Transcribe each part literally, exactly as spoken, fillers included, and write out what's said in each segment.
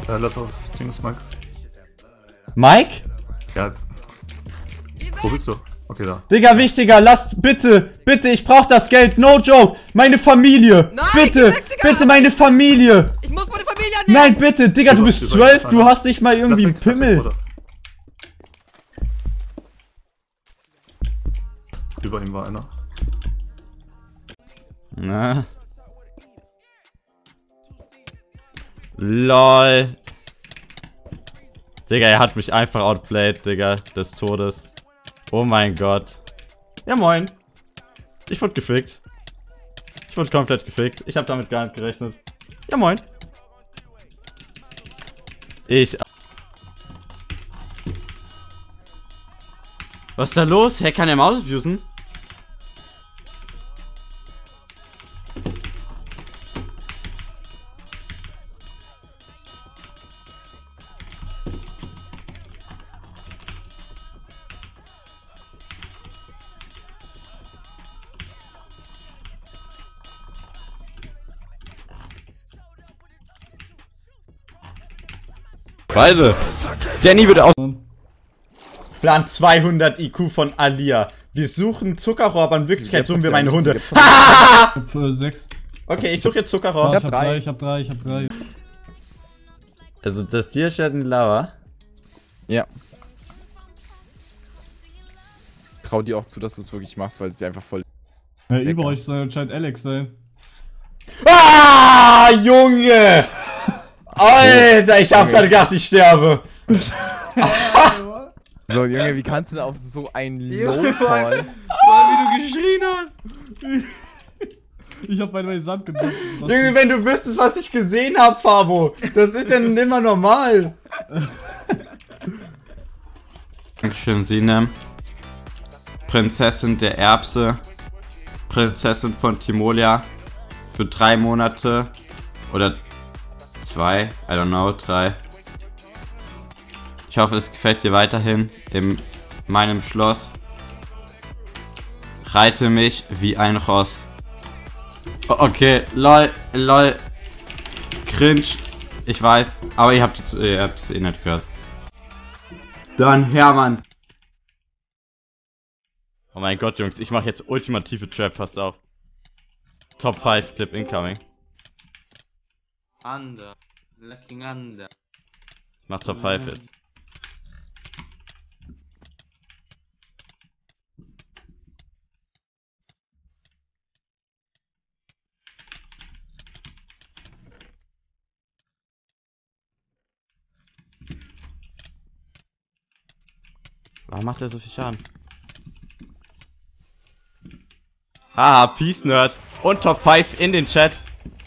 Äh, lass auf Dings, Mike. Mike? Ja. Wo bist du? Okay, da. Digga, wichtiger, lasst, bitte, bitte, ich brauch das Geld, no joke. Meine Familie, Nein, bitte, weg, Digga, bitte meine Familie. Ich muss meine Familie annehmen. Nein, bitte, Digga, du bist zwölf, du hast nicht mal irgendwie einen Pimmel. Über ihm war einer. Na. LOL. Digga, er hat mich einfach outplayed, Digga, des Todes. Oh mein Gott. Ja, moin. Ich wurde gefickt. Ich wurde komplett gefickt. Ich habe damit gar nicht gerechnet. Ja, moin. Ich... Was ist da los? Hä, kann er Maus abusen? Beide. Danny wird aus. Plan zweihundert I Q von Alia. Wir suchen Zuckerrohr, aber in Wirklichkeit suchen wir meine Hunde. Hahaha! Ich hab sechs. Okay, ich suche jetzt Zuckerrohr. Ich hab drei, ich hab drei, ich hab drei. Also das hier steht in Lava. Ja. Trau dir auch zu, dass du es wirklich machst, weil es dir einfach voll... Ja, über euch soll anscheinend Alex sein. Ah, Junge! Alter, ich hab gerade gedacht, ich sterbe. So, Junge, wie kannst du denn auf so ein Low-Call? Wie du geschrien hast. Ich hab meine Sand gedrückt. Junge, wenn du wüsstest, was ich gesehen hab, Fabo. Das ist ja nimmer normal. Dankeschön, Sinem. Prinzessin der Erbse. Prinzessin von Timolia. Für drei Monate. Oder zwei. I don't know, drei. Ich hoffe, es gefällt dir weiterhin in meinem Schloss. Reite mich wie ein Ross. Okay, lol, lol. Cringe. Ich weiß, aber ihr habt es eh nicht gehört. Dann Hermann. Oh mein Gott, Jungs, ich mache jetzt ultimative Trap, passt auf. Top fünf Clip incoming. Under. Looking under. Ich mach Top fünf jetzt. Warum macht er so viel Schaden? Haha, Peace Nerd. Und Top fünf in den Chat.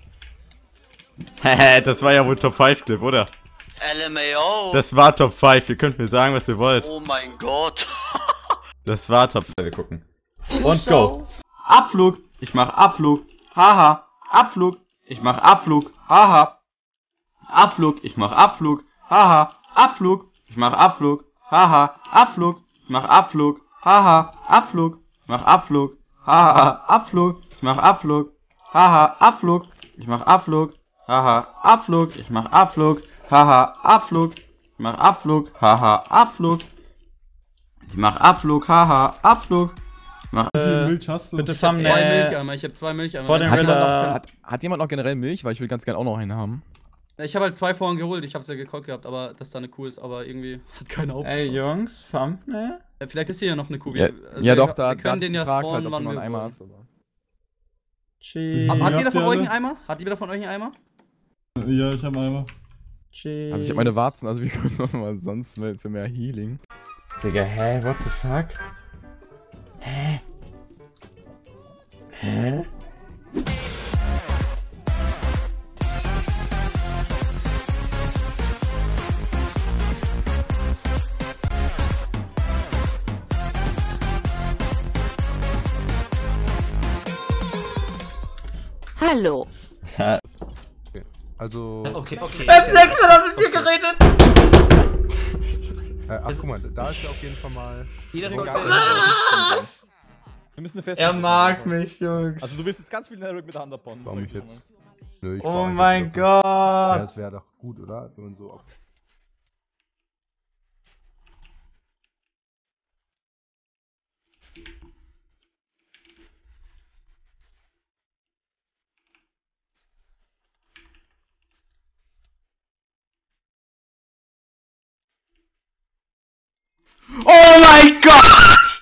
Hehe, das war ja wohl Top fünf Clip, oder? L M A O. Das war Top fünf, ihr könnt mir sagen, was ihr wollt. Oh mein Gott. Das war Top fünf, wir gucken. Und go. Abflug, ich mach Abflug. Haha, Abflug, ich mach Abflug. Haha. Abflug, ich mach Abflug. Haha, Abflug, ich mach Abflug. Haha, Abflug, ich mach Abflug. Haha, Abflug, ich mach Abflug. Haha, Abflug, ich mach Abflug. Haha, Abflug, ich mach Abflug. Haha, Abflug, ich mach Abflug. Haha, Abflug, ich mach Abflug. Haha, Abflug. Ich mach Abflug, haha, Abflug. Ich mach, Wie viel äh, Milch hast du? bitte Ich hab Thumbnail. zwei Milcheimer, ich hab zwei Milcheimer. Vor dem Hat jemand, noch, Ritter. hat, hat jemand noch generell Milch? Weil ich will ganz gerne auch noch einen haben. Ich habe halt zwei vorhin geholt, ich hab's ja gekocht gehabt, aber dass da eine Kuh ist, aber irgendwie hat keiner aufgepasst. Ey, Jungs, Thumbnail? Ja, vielleicht ist hier ja noch eine Kuh. Ja, Also ja wir- doch, da, wir da können hat den ja gefragt, spawnen, halt, ob du wann noch einen wir Eimer wollen. hast. Aber. Cheese. Hat, hat jeder habt von ihr euch alle? einen Eimer? Hat jeder von euch einen Eimer? Ja, ich hab einmal. Cheese. Also ich hab meine Warzen, also wir können noch mal sonst mit für mehr Healing. Digga, hä? What the fuck? Hä? Hä? Hallo. Also. Okay, okay. M sechs hat mit mir geredet! Äh, ach, guck mal, da ist ja auf jeden Fall mal. Jeder Was? Wir müssen eine feste. Er mag mich, Jungs. Also du wirst jetzt ganz viel Netherrack mit der Hand abbauen. Warum ich jetzt? Nö, ich Oh brauch mein nicht blocken. Ja, Gott. das wäre doch gut, oder? Wenn man so auf. Oh mein Gott!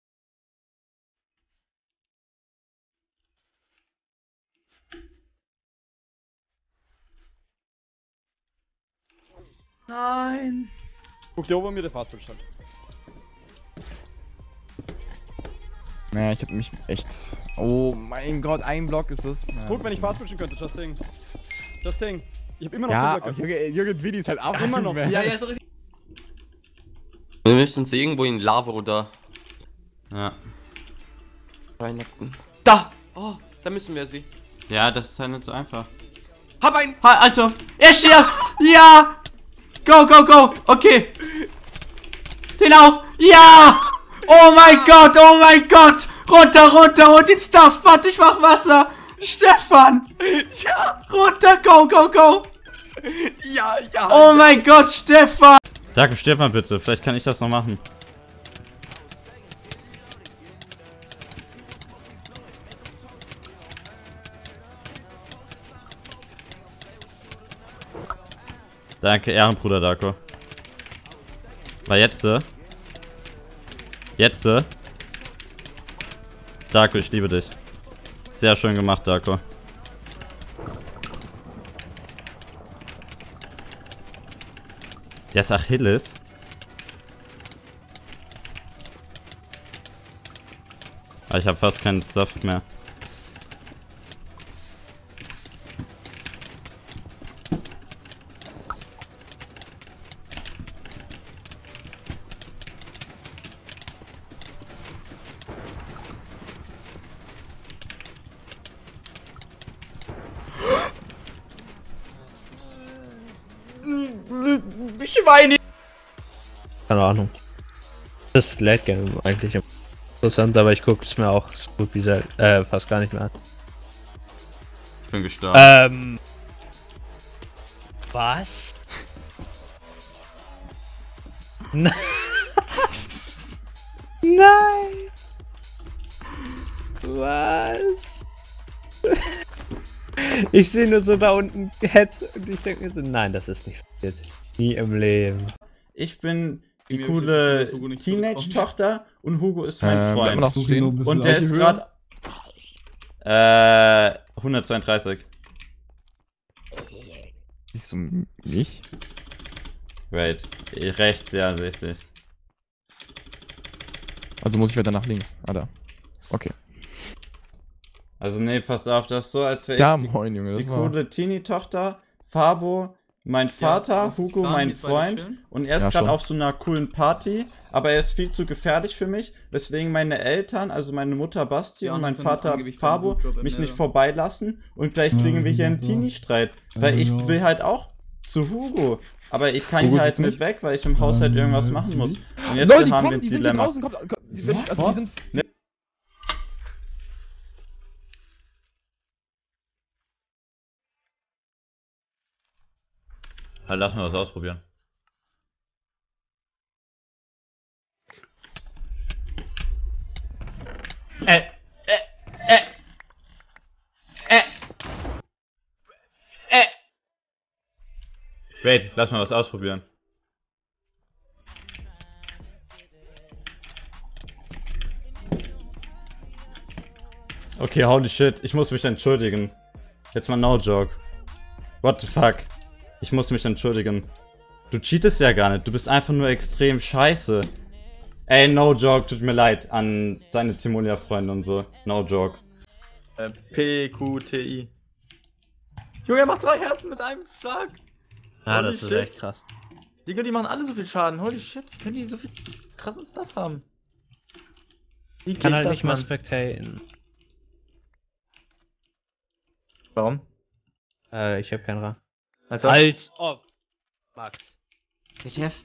Nein. Guck dir oben mir der Fastbild stand. Naja, ich hab mich echt... Oh mein Gott, ein Block ist es. Ja, Guck, wenn ich Fastbildchen könnte, just saying. Just saying. Ich hab immer noch Ja, zehn Blöcke. Jürgen, Jürgen Willi ist halt auch Immer noch. man. Ja, ja, ist doch richtig. Wir müssen uns irgendwo in Lava oder Ja. reinlecken. Da! Oh, da müssen wir sie. Ja, das ist halt nicht so einfach. Hab einen! Ha, also, er stirbt! Ja! Go, go, go! Okay! Den auch! Ja! Oh mein Gott, oh mein Gott! Runter, runter, hol den Stuff! Warte, ich mach Wasser! Stefan! Ja! Runter, go, go, go! Ja, ja! Oh mein Gott, Stefan! Danke, stirb mal bitte, vielleicht kann ich das noch machen. Danke, Ehrenbruder Darko. War jetzt, äh? Jetzt, äh? Darko, ich liebe dich. Sehr schön gemacht, Darko. Der ist Achilles. Aber ich habe fast keinen Saft mehr. Schweine! Keine Ahnung. Das ist Late Game eigentlich interessant, aber ich gucke es mir auch so gut wie sel äh, fast gar nicht mehr an. Ich bin gestorben. Ähm. Was? Nein. Nein. Was? Ich sehe nur so da unten Head und ich denke mir so, nein, das ist nicht passiert. Nie im Leben. Ich bin die Mir coole ist es, dass Hugo nicht Teenage-Tochter und Hugo ist mein Ähm, Freund. noch stehen. Und der ist Höhe? gerade äh, hundertzweiunddreißig. Siehst du mich? Wait, rechts, ja, sehe ich dich. Also muss ich weiter nach links. Ah, da. Okay. Also nee, passt auf, das ist so, als wäre Ja, ich die, moin, Junge. die Das war... coole Teenie-Tochter, Fabo, mein Vater, lass uns Hugo, planen, mein geht's weiter Freund. chillen? Und er ist Ja, gerade schon. auf so einer coolen Party, aber er ist viel zu gefährlich für mich, weswegen meine Eltern, also meine Mutter Basti Ja, und und mein das sind Vater angeblich Fabo, keine Blutdrop mich im nicht Nether. vorbeilassen und gleich kriegen wir hier einen Ja. Teenie-Streit, weil ich Ja. will halt auch zu Hugo. Aber ich kann Hugo, hier halt siehst du nicht mich? weg, weil ich im Haushalt Ähm, irgendwas siehst machen du muss. mich? Und jetzt Leute, die haben wir kommen, ein die sind hier Dilemma. draußen. Kommt, kommt, die, wenn, also die sind... Halt, lass mal was ausprobieren. Äh, äh, äh, äh, äh. Wait, lass mal was ausprobieren. Okay, holy shit, ich muss mich entschuldigen. Jetzt mal no joke. What the fuck? Ich muss mich entschuldigen. Du cheatest ja gar nicht, du bist einfach nur extrem scheiße. Ey, no joke, tut mir leid an seine Timonia-Freunde und so. No joke. Äh, P Q T I. Junge, er macht drei Herzen mit einem Schlag. Ja, Holy das ist shit. echt krass. Digga, die machen alle so viel Schaden. Holy shit, wie können die so viel krassen Stuff haben? Wie Ich kann geht halt das, nicht mal Mann? spectaten. Warum? Äh, ich hab keinen Rang. Also, Als ob. Max. W T F?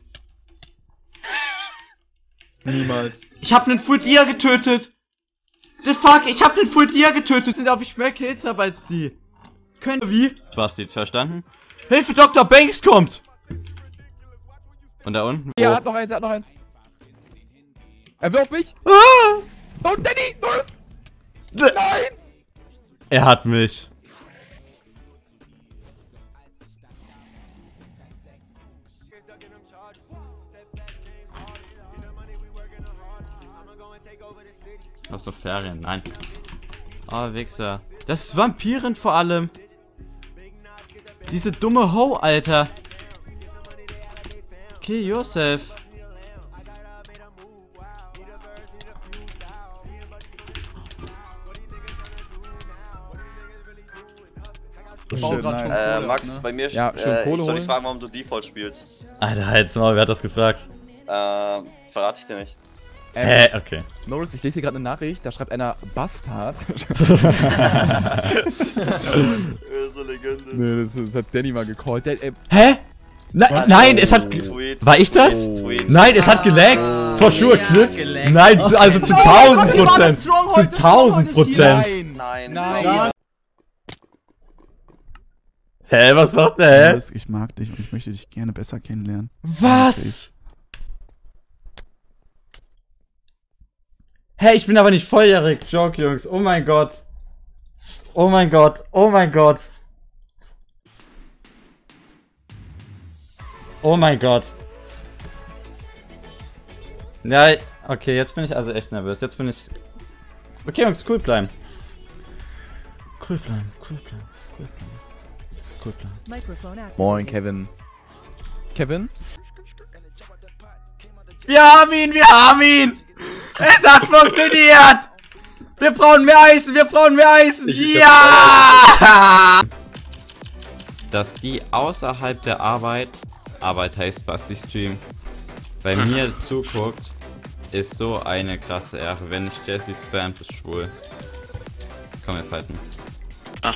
niemals. Ich hab nen Full Dia getötet! The fuck, ich hab den Full Dia getötet! Sind ob ich mehr Kills habe als die. können... Wie? Basti, verstanden? Hilfe, Doktor Banks kommt! Und da unten? Ja, er Oh. hat noch eins, er hat noch eins. Er will auf mich. Ah! Oh, Danny! Los! D Nein! Er hat mich. Du hast doch Ferien, nein. Oh, Wichser. Das ist Vampirin vor allem. Diese dumme Ho, Alter. Kill yourself. Ich baue grad schon Äh, Kohle Max, ab, ne? bei mir, Ja, schön äh, Kohle ich soll dich holen. fragen, warum du Default spielst. Alter, halt's mal, wer hat das gefragt? Äh, verrate ich dir nicht. Hä, okay. Norris, ich lese hier gerade eine Nachricht, da schreibt einer Bastard. so Legende. Nee, das, das hat Danny mal gecallt. Der, äh, Hä? Na, Was? nein, es hat... Tweet. War ich das? Tweet. Nein, es hat gelaggt. For sure, Clip. Nein, zu- also zu tausend Prozent. Zu tausend Prozent. nein, Nein. nein. Hä, was macht der, hä? Ich mag dich und ich möchte dich gerne besser kennenlernen. Was? Hä, ich bin aber nicht volljährig. Joke, Jungs. Oh mein Gott. Oh mein Gott. Oh mein Gott. Oh mein Gott. Ja, okay, jetzt bin ich also echt nervös. Jetzt bin ich... Okay, Jungs, cool bleiben. Cool bleiben, cool bleiben, cool bleiben. Cool bleiben. Moin, Kevin. Kevin? Wir haben ihn, wir haben ihn! Es hat funktioniert! Wir brauchen mehr Eisen, wir brauchen mehr Eisen! Ja! Dass die außerhalb der Arbeit, Arbeit heißt Basti Stream, bei mir zuguckt, ist so eine krasse Ehre. Wenn nicht Jesse spammt, ist schwul. Komm, wir fighten. Ah.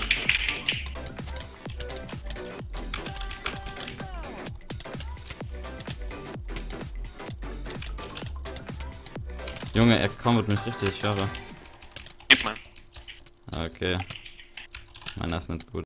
Junge, er kommt mich richtig, ich höre. Gib mal. Okay. Meiner ist nicht gut.